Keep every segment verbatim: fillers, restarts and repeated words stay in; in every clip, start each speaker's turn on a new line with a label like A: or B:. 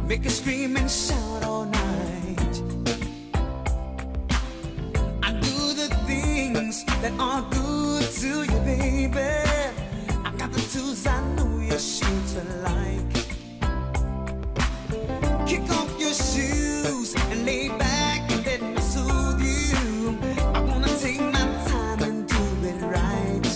A: make her scream and shout all night. I do the things that are good to you, baby. I got the tools I know you're sure to like. Kick off your shoes and lay back and let me soothe you. I wanna take my time and do it right.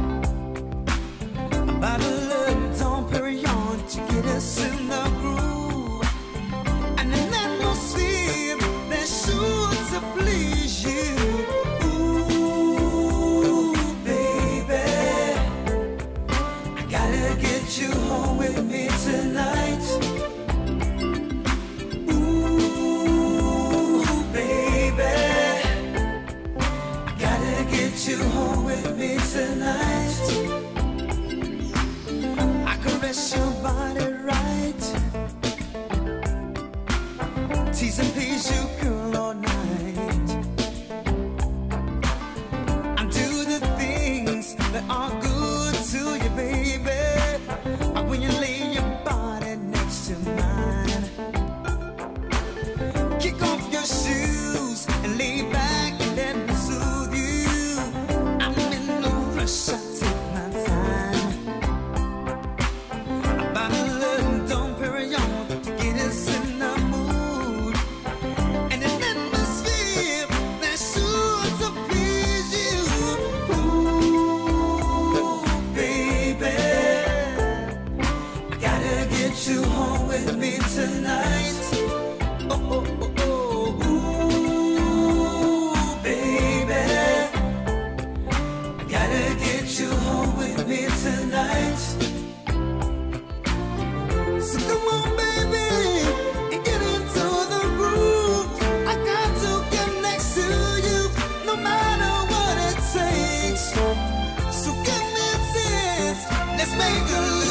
A: About a little Dom Perignon to get us in the groove, and an atmosphere that's sure to please you. Ooh, baby, I gotta get you home with me tonight. You home with me tonight. I caress your body right, tease and please you, girl, all night. I do the things that are good to you, baby. When you lay your body next to mine, kick off your shoes and lay back and let me soothe you. I take my time. About a little Dom Perignon to get us in the mood, and an atmosphere that's sure to please you. Ooh, baby, I gotta get you home with me tonight. Oh, oh, oh, oh. Ooh, baby, you home with me tonight. So come on, baby, and get into the groove. I got to get next to you, no matter what it takes. So give me a chance, let's make a